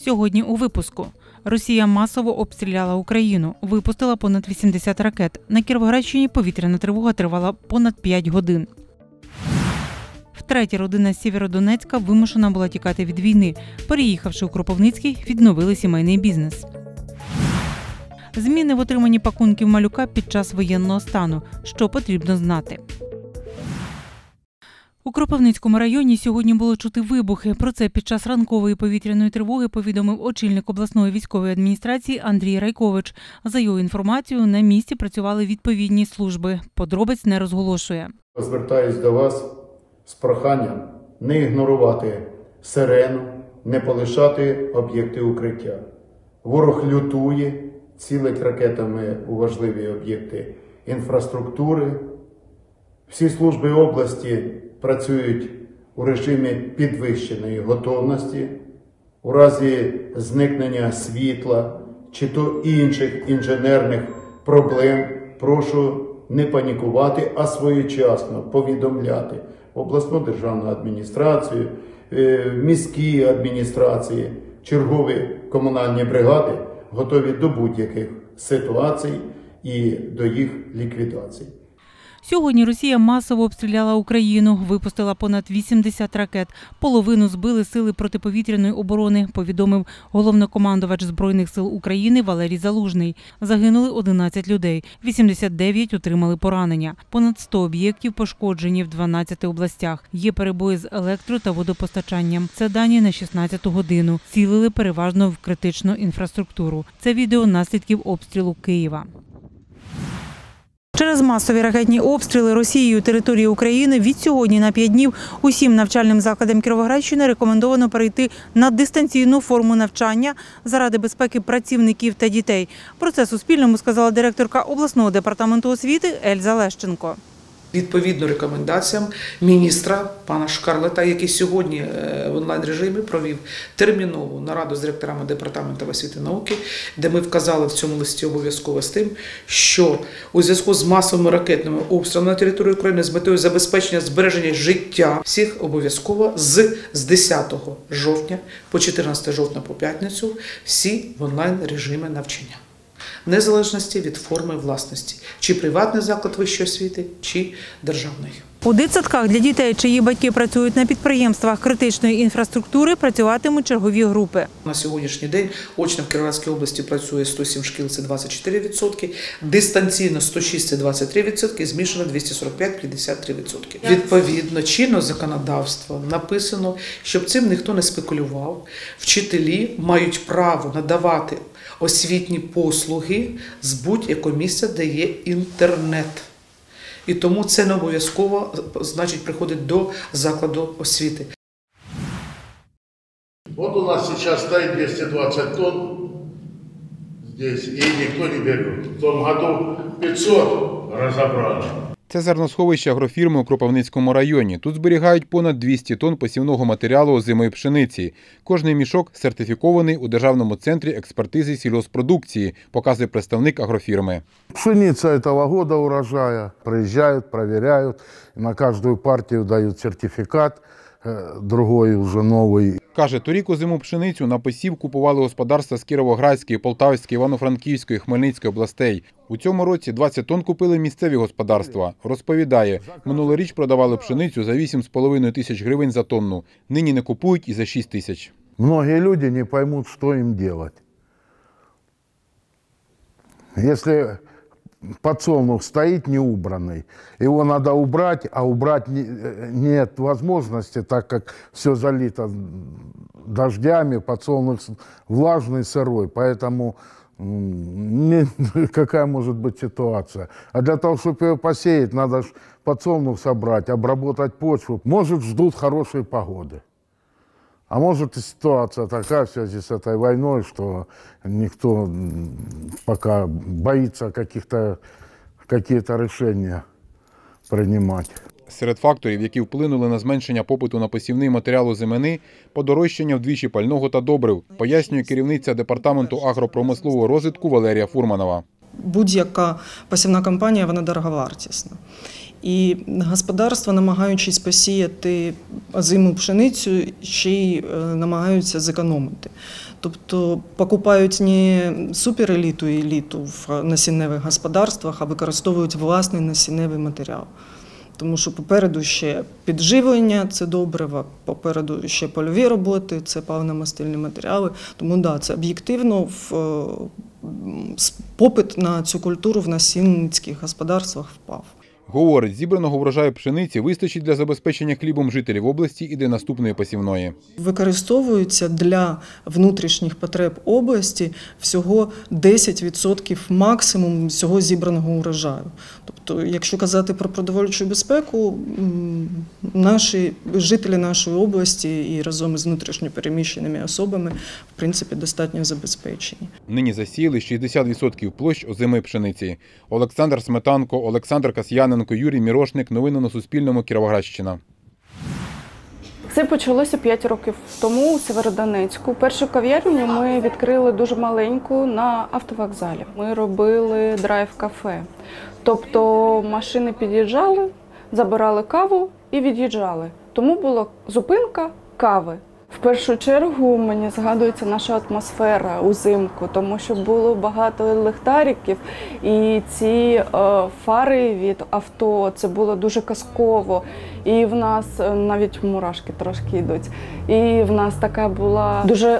Сьогодні у випуску. Росія масово обстріляла Україну, випустила понад 80 ракет. На Кіровоградщині повітряна тривога тривала понад 5 годин. Втретє родина з Сєвєродонецька вимушена була тікати від війни. Переїхавши у Кропивницький, відновили сімейний бізнес. Зміни в отриманні пакунків малюка під час воєнного стану. Що потрібно знати? У Кропивницькому районі сьогодні було чути вибухи. Про це під час ранкової повітряної тривоги повідомив очільник обласної військової адміністрації Андрій Райкович. За його інформацією, на місці працювали відповідні служби. Подробиць не розголошує. Звертаюсь до вас з проханням не ігнорувати сирену, не полишати об'єкти укриття. Ворог лютує, цілить ракетами у важливі об'єкти інфраструктури. Всі служби області працюють у режимі підвищеної готовності. У разі зникнення світла чи то інших інженерних проблем прошу не панікувати, а своєчасно повідомляти обласну державну адміністрацію, міські адміністрації, чергові комунальні бригади готові до будь-яких ситуацій і до їх ліквідації. Сьогодні Росія масово обстріляла Україну, випустила понад 80 ракет. Половину збили сили протиповітряної оборони, повідомив головнокомандувач Збройних сил України Валерій Залужний. Загинули 11 людей, 89 отримали поранення. Понад 100 об'єктів пошкоджені в 12 областях. Є перебої з електро- та водопостачанням. Це дані на 16-ту годину. Цілили переважно в критичну інфраструктуру. Це відео наслідків обстрілу Києва. Через масові ракетні обстріли Росією території України від сьогодні на 5 днів усім навчальним закладам Кіровоградщини рекомендовано перейти на дистанційну форму навчання заради безпеки працівників та дітей. Про це Суспільному сказала директорка обласного департаменту освіти Ельза Лещенко. Відповідно рекомендаціям міністра пана Шкарлета, який сьогодні в онлайн-режимі провів термінову нараду з директорами департаменту освіти і науки, де ми вказали в цьому листі обов'язково з тим, що у зв'язку з масовими ракетними обстрілами на території України з метою забезпечення збереження життя всіх обов'язково з 10 жовтня по 14 жовтня по п'ятницю всі в онлайн-режимі навчання. Незалежності від форми власності, чи приватний заклад вищої освіти, чи державний. У дитсадках для дітей, чиї батьки працюють на підприємствах критичної інфраструктури, працюватимуть чергові групи. На сьогоднішній день очно в Кіровоградській області працює 107 шкіл, це 24%, дистанційно 106 – це 23%, змішано 245 – 53%. Відповідно, чинного законодавства написано, щоб цим ніхто не спекулював. Вчителі мають право надавати освітні послуги з будь-якого місця, де є інтернет. І тому це не обов'язково, значить, приходить до закладу освіти. Вот у нас сейчас стоит 220 тонн здесь, и никто не берет. В том году 500 разобрали. Це зерносховище агрофірми у Кропивницькому районі. Тут зберігають понад 200 тонн посівного матеріалу озимої пшениці. Кожний мішок сертифікований у Державному центрі експертизи сільгоспродукції, показує представник агрофірми. Пшеница этого года урожая. Приезжают, проверяют. На каждую партию дают сертификат, другой уже новый. Каже, торік озиму пшеницю на посів купували господарства з Кіровоградської, Полтавської, Івано-Франківської, Хмельницької областей. У цьому році 20 тонн купили місцеві господарства. Розповідає, минулоріч продавали пшеницю за 8,5 тисяч гривень за тонну. Нині не купують і за 6 тисяч. Многие люди не поймут, что им делать. Если подсолнух стоит неубранный, его надо убрать, а убрать нет возможности, так как все залито дождями, подсолнух влажный, сырой, поэтому какая может быть ситуация. А для того, чтобы ее посеять, надо ж подсолнух собрать, обработать почву. Может, ждут хорошей погоды. А может, и ситуация такая в связи с этой войной, что никто пока боится какие-то решения принимать. Серед факторів, які вплинули на зменшення попиту на посівний матеріал озимини – подорожчання вдвічі пального та добрив, пояснює керівниця Департаменту агропромислового розвитку Валерія Фурманова. Будь-яка посівна кампанія, вона дороговартісна. І господарства, намагаючись посіяти озиму пшеницю, ще й намагаються зекономити. Тобто покупають не супереліту і еліту в насінневих господарствах, а використовують власний насінневий матеріал. Тому що попереду ще підживлення – це добриво, попереду ще польові роботи, це паливно-мастильні матеріали. Тому да, це об'єктивно попит на цю культуру в насінницьких господарствах впав. Говорить, зібраного врожаю пшениці вистачить для забезпечення хлібом жителів області і для наступної посівної. Використовується для внутрішніх потреб області всього 10% максимум всього зібраного урожаю. Тобто, якщо казати про продовольчу безпеку, жителі нашої області і разом із внутрішньо переміщеними особами, в принципі, достатньо забезпечені. Нині засіяли 60% площ озимої пшениці. Олександр Сметанко, Олександр Касьяненко, Юрій Мірошник. Новини на Суспільному. Кіровоградщина. Це почалося 5 років тому у Сєвєродонецьку. Першу кав'ярню ми відкрили дуже маленьку на автовокзалі. Ми робили драйв-кафе. Тобто машини під'їжджали, забирали каву і від'їжджали. Тому була зупинка кави. В першу чергу мені згадується наша атмосфера узимку, тому що було багато ліхтариків, і ці фари від авто, це було дуже казково. І в нас навіть мурашки трошки йдуть. І в нас така була дуже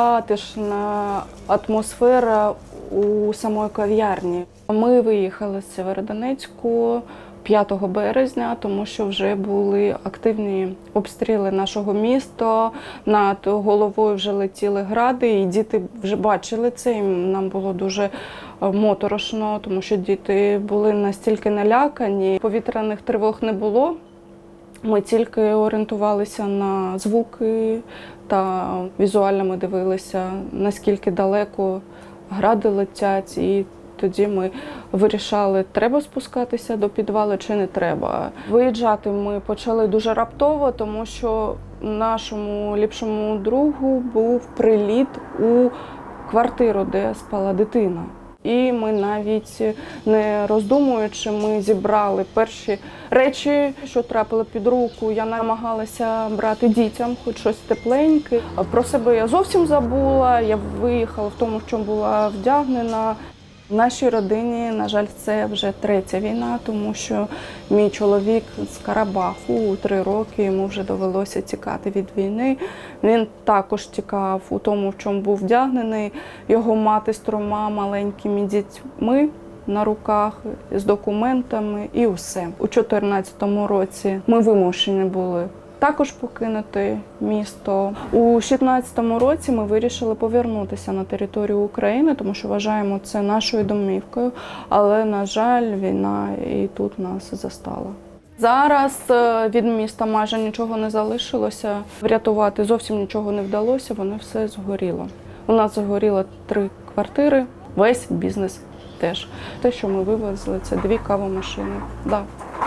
затишна атмосфера у самої кав'ярні. Ми виїхали з Сєвєродонецьку 5 березня, тому що вже були активні обстріли нашого міста, над головою вже летіли гради, і діти вже бачили це, і нам було дуже моторошно, тому що діти були настільки налякані. Повітряних тривог не було, ми тільки орієнтувалися на звуки та візуально ми дивилися, наскільки далеко гради летять, і тоді ми вирішали, треба спускатися до підвалу чи не треба. Виїжджати ми почали дуже раптово, тому що нашому ліпшому другу був приліт у квартиру, де спала дитина. І ми навіть не роздумуючи, ми зібрали перші речі, що трапили під руку. Я намагалася брати дітям хоч щось тепленьке. Про себе я зовсім забула, я виїхала в тому, в чому була вдягнена. В нашій родині, на жаль, це вже 3-я війна, тому що мій чоловік з Карабаху у 3 роки, йому вже довелося тікати від війни. Він також тікав у тому, в чому був вдягнений. Його мати з 3 маленькими дітьми на руках, з документами і усе. У 2014 році ми вимушені були також покинути місто. У 2016 році ми вирішили повернутися на територію України, тому що вважаємо це нашою домівкою, але, на жаль, війна і тут нас застала. Зараз від міста майже нічого не залишилося, врятувати зовсім нічого не вдалося, воно все згоріло. У нас згоріло 3 квартири, весь бізнес теж. Те, що ми вивезли, це 2 кавомашини. Да.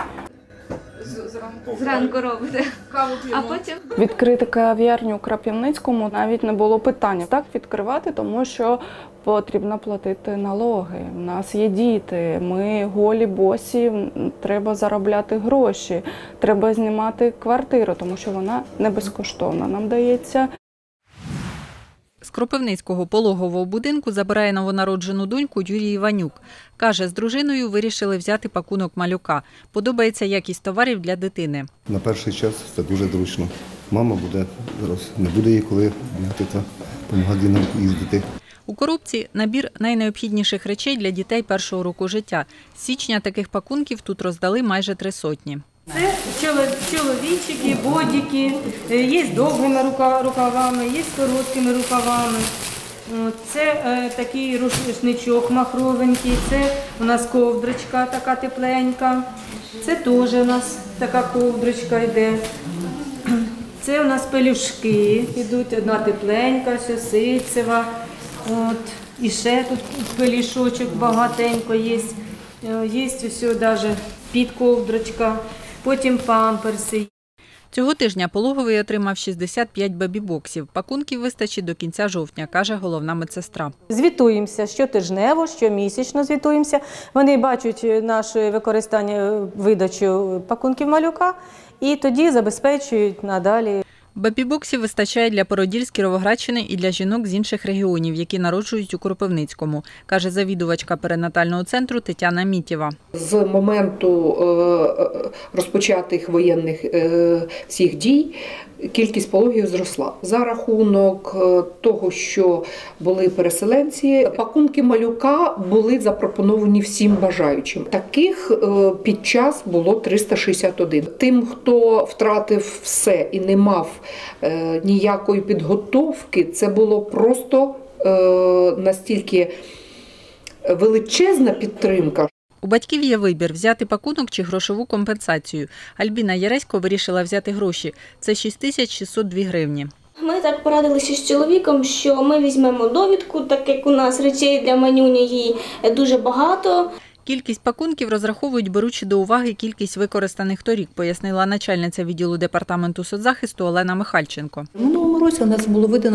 Зранку робите, а потім? Відкрити кав'ярню у Крапивницькому навіть не було питання. Так відкривати, тому що потрібно платити налоги. У нас є діти, ми голі, босі, треба заробляти гроші, треба знімати квартиру, тому що вона не безкоштовна нам дається. З Кропивницького пологового будинку забирає новонароджену доньку Юрій Іванюк. Каже, з дружиною вирішили взяти пакунок малюка. Подобається якість товарів для дитини. На перший час це дуже зручно. Мама буде зараз, не буде їй коли бігати та по магазинам їздити. У коробці набір найнеобхідніших речей для дітей першого року життя. З січня таких пакунків тут роздали майже 300. Це чоловічики, бодіки, є з довгими рукавами, є з короткими рукавами. Це такий рушничок махровенький, це у нас ковдрочка така тепленька, це теж у нас така ковдрочка йде. Це у нас пелюшки йдуть, одна тепленька, все ситцева. І ще тут пелюшочок багатенько є. Є ось навіть підковдрочка. Потім памперси. Цього тижня пологовий отримав 65 бебі-боксів. Пакунків вистачить до кінця жовтня, каже головна медсестра. Звітуємося щотижнево, щомісячно звітуємося. Вони бачать наше використання, видачу пакунків малюка і тоді забезпечують надалі. Бебі-боксів вистачає для породіль з Кіровоградщини і для жінок з інших регіонів, які народжують у Кропивницькому, каже завідувачка перинатального центру Тетяна Мітєва. З моменту розпочатих воєнних всіх дій кількість пологів зросла. За рахунок того, що були переселенці, пакунки малюка були запропоновані всім бажаючим. Таких під час було 361. Тим, хто втратив все і не мав ніякої підготовки, це було просто настільки величезна підтримка. У батьків є вибір – взяти пакунок чи грошову компенсацію. Альбіна Яресько вирішила взяти гроші. Це 6602 гривні. Ми так порадилися з чоловіком, що ми візьмемо довідку, так як у нас речей для манюні її дуже багато. Кількість пакунків розраховують, беручи до уваги кількість використаних торік, пояснила начальниця відділу департаменту соцзахисту Олена Михальченко. У минулому році у нас було видано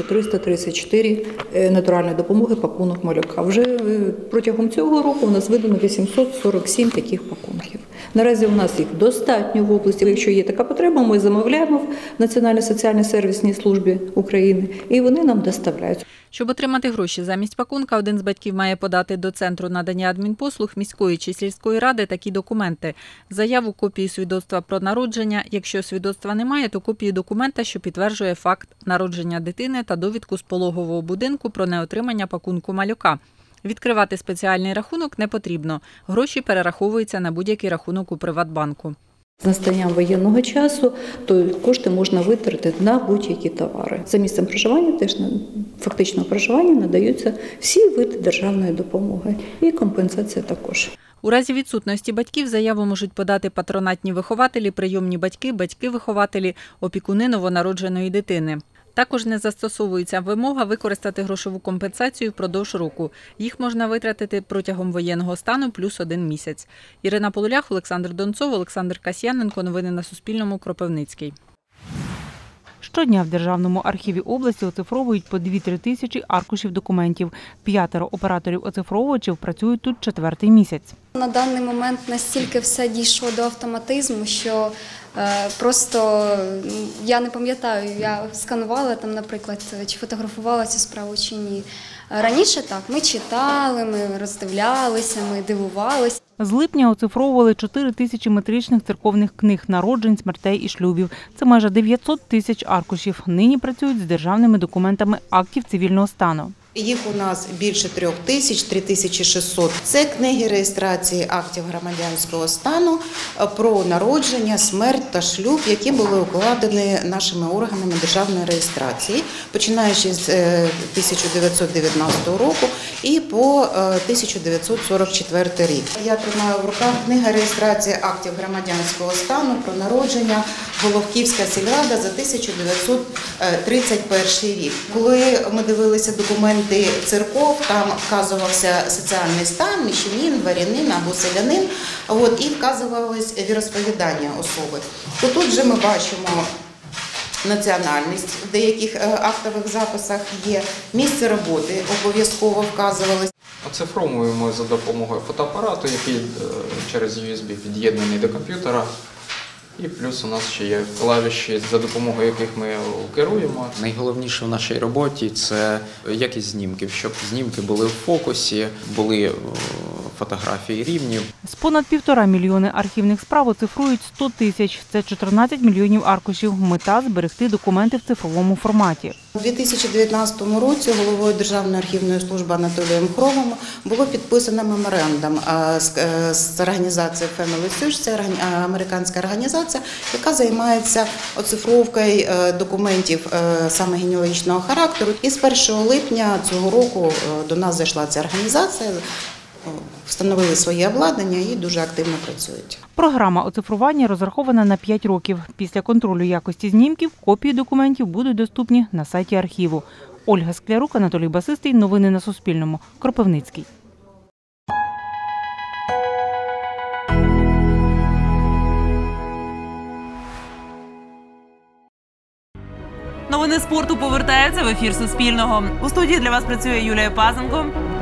1334 натуральної допомоги пакунок малюка. Вже протягом цього року у нас видано 847 таких пакунків. Наразі у нас їх достатньо в області. Якщо є така потреба, ми замовляємо в Національній соціальній сервісній службі України і вони нам доставляють. Щоб отримати гроші замість пакунка, один з батьків має подати до Центру надання адмінпослуг міської чи сільської ради такі документи. Заяву, копію свідоцтва про народження. Якщо свідоцтва немає, то копію документа, що підтверджує факт народження дитини та довідку з пологового будинку про неотримання пакунку малюка. Відкривати спеціальний рахунок не потрібно. Гроші перераховуються на будь-який рахунок у Приватбанку. З настанням воєнного часу то кошти можна витратити на будь-які товари. За місцем проживання, теж фактичного проживання, надаються всі види державної допомоги і компенсація також. У разі відсутності батьків заяву можуть подати патронатні вихователі, прийомні батьки, батьки-вихователі, опікуни новонародженої дитини. Також не застосовується вимога використати грошову компенсацію впродовж року. Їх можна витратити протягом воєнного стану плюс 1 місяць. Ірина Полулях, Олександр Донцов, Олександр Касьяненко. Новини на Суспільному. Кропивницький. Щодня в Державному архіві області оцифровують по 2-3 тисячі аркушів документів. 5 операторів-оцифровувачів працюють тут 4-й місяць. На даний момент настільки все дійшло до автоматизму, що просто я не пам'ятаю, я сканувала там, наприклад, чи фотографувала цю справу чи ні. Раніше так, ми читали, ми роздивлялися, ми дивувалися. З липня оцифровували 4 тисячі метричних церковних книг народжень, смертей і шлюбів. Це майже 900 тисяч аркушів. Нині працюють з державними документами актів цивільного стану. Їх у нас більше 3 тисяч, 3600. Це книги реєстрації актів громадянського стану про народження, смерть та шлюб, які були укладені нашими органами державної реєстрації, починаючи з 1919 року і по 1944 рік. Я тримаю в руках книга реєстрації актів громадянського стану про народження Головківська сільрада за 1931 рік. Коли ми дивилися документи церков, там вказувався соціальний стан, міщанин, дворянин або селянин, і вказувалось віросповідання особи. То тут же ми бачимо національність в деяких актових записах є, місце роботи обов'язково вказувалось. Оцифровуємо за допомогою фотоапарату, який через USB під'єднаний до комп'ютера. І плюс у нас ще є клавіші, за допомогою яких ми керуємо. Найголовніше в нашій роботі – це якість знімків, щоб знімки були в фокусі, були фотографії рівні. З понад 1,5 мільйони архівних справ оцифрують 100 тисяч. Це 14 мільйонів аркушів. Мета – зберегти документи в цифровому форматі. У 2019 році головою Державної архівної служби Анатолієм Хромом було підписано меморандум з організацією Family Search, це американська організація, яка займається оцифровкою документів саме генеалогічного характеру. І з 1 липня цього року до нас зайшла ця організація, встановили своє обладнання і дуже активно працюють. Програма оцифрування розрахована на 5 років. Після контролю якості знімків копії документів будуть доступні на сайті архіву. Ольга Склярук, Анатолій Басистий. Новини на Суспільному. Кропивницький. Новини спорту повертаються в ефір Суспільного. У студії для вас працює Юлія Пазенко.